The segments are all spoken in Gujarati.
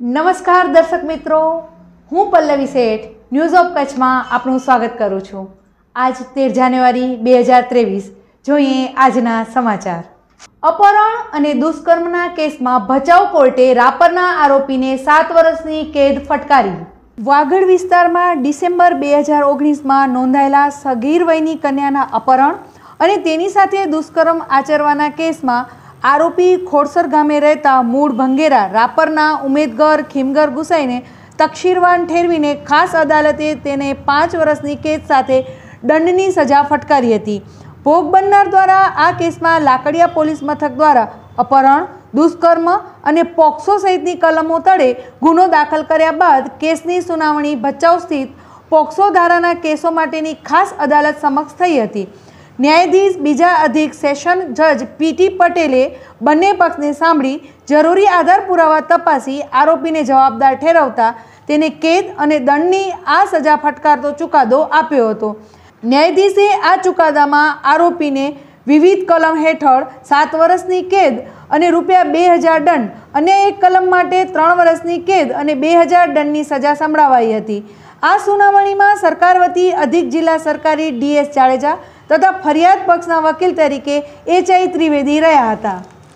नमस्कार दर्शक मित्रों, हूँ पल्लवी सेठ न्यूज़ ऑफ कच्छ में आपનું સ્વાગત કરું છું। आज 13 જાન્યુઆરી 2023 જોઈએ આજના સમાચાર। अपहरण અને દુષ્કર્મના કેસમાં ભચાઉ કોર્ટે રાપરના આરોપીને 7 વર્ષની કેદ ફટકારી। વાગડ વિસ્તારમાં ડિસેમ્બર 2019માં નોંધાયેલા સગીર વયની કન્યાના અપહરણ અને તેની સાથે દુષ્કર્મ આચરવાના કેસમાં आरोपी खोड़सर गामे रहता मूळ भंगेरा रापरना उमेदगर खीमगर गुसाईने तकशीरवान ठेरवीने खास अदालते तेने 5 वर्षनी केद साथे दंडनी सजा फटकारी हती। भोग बननार द्वारा आ केसमां लाकड़िया पोलीस मथक द्वारा अपहरण, दुष्कर्म अने पोक्सो सहितनी कलमों तळे गुनो दाखल कर्या बाद केसनी सुनावणी भचाउ स्थित पोक्सो धाराना केसों माटेनी खास अदालत समक्ष थई हती। न्यायाधीश बीजा अधिक सेशन जज पीटी पटेले बंने पक्षने सांभळी जरूरी आधार पुरावा तपासी आरोपीने जवाबदार ठेरवता तेने केद अने दंडनी आ सजा फटकारतो चुकादो आप्यो हतो। न्यायाधीशे आ चुकादामां आरोपीने विविध कलम हेठळ 7 वर्षनी केद अने ₹2000 दंड अने एक कलम माटे 3 वर्षनी केद अने 2000 दंडनी सजा संभळावाई हती। आ सुनावणीमां सरकार वती अधिक जिल्ला सरकारी DS जाडेजा तथा फरियाद पक्षना वकील तरीके HI त्रिवेदी रह्या हता।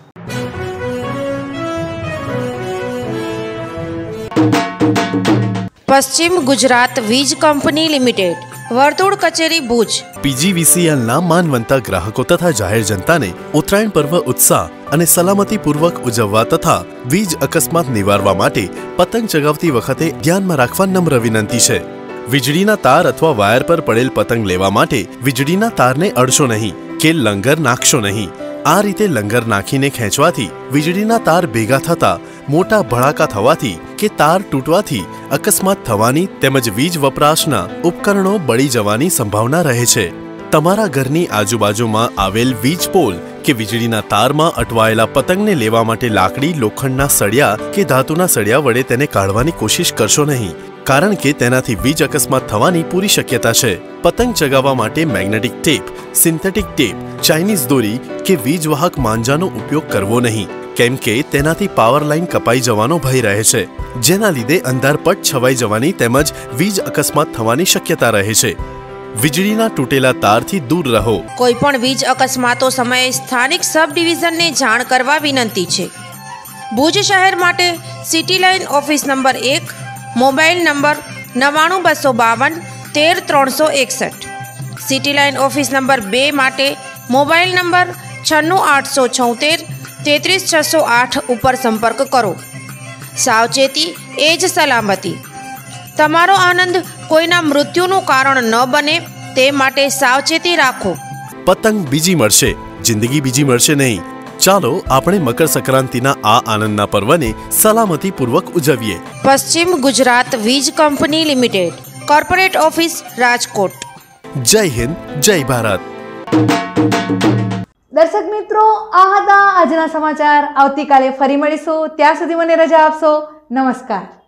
पश्चिम गुजरात वीज कंपनी लिमिटेड वर्तुळ कचेरी भूज PGVCL ना मानवंता ग्राहकों तथा जाहिर जनता ने उत्तरायण पर्व उत्साह અને સલામતીપૂર્વક ઉજવવા તથા વીજ અકસ્માત નિવારવા માટે પતંગ ચગાવતી વખતે ધ્યાનમાં રાખવા નમ્ર વિનંતી છે। વીજળીના તાર અથવા વાયર પર પડેલ પતંગ લેવા માટે વીજળીના તારને અડશો નહીં કે લંગર નાખશો નહીં। આ રીતે લંગર નાખીને ખેંચવાથી વીજળીના તાર ભેગા થતા મોટા ભડાકા થવાથી કે તાર તૂટવાથી અકસ્માત થવાની તેમજ વીજ વપરાશના ઉપકરણો બળી જવાની સંભાવના રહે છે। તમારા ઘરની આજુબાજુમાં આવેલ વીજ પોલ કે વીજળીના તારમાં અટવાયેલા પતંગને લેવા માટે લાકડી, લોખંડના સળિયા કે ધાતુના સળિયા વડે તેને કાઢવાની કોશિશ કરશો નહીં, કારણ કે તેનાથી વીજ અકસ્માત થવાની પૂરી શક્યતા છે। પતંગ ચગાવવા માટે magnetic tape, synthetic tape, Chinese દોરી કે વીજવાહક માંજાનો ઉપયોગ કરવો નહીં, કેમ કે તેનાથી પાવર લાઇન કપાઈ જવાનો ભય રહે છે, જેના લીધે અંધારપટ છવાઈ જવાની તેમજ વીજ અકસ્માત થવાની શક્યતા રહે છે। વીજળીના તૂટેલા તારથી દૂર રહો। કોઈપણ વીજ અકસ્માતો સમયે સ્થાનિક સબ ડિવિઝનને જાણ કરવા વિનંતી છે। ભુજ શહેર માટે city line office number 1, mobile number 99252 13361। City line office number 2 માટે મોબાઈલ નંબર 96876 33608 ઉપર સંપર્ક કરો। સાવચેતી એ જ સલામતી। તમારો આનંદ કોઈના મૃત્યુનું કારણ ન બને તે માટે સાવચેતી રાખો। પતંગ બીજી મળશે, જિંદગી બીજી મળશે નહીં। ચાલો આપણે મકર સંક્રાંતિના આ આનંદના પર્વને સલામતીપૂર્વક ઉજવીએ। પશ્ચિમ ગુજરાત વીજ company limited, corporate office, Rajkot. જય હિન્દ, જય ભારત। દર્શક મિત્રો, આ હતા આજના સમાચાર। આવતીકાલે ફરી મળીશું, ત્યાં સુધી મને રજા આપશો। નમસ્કાર।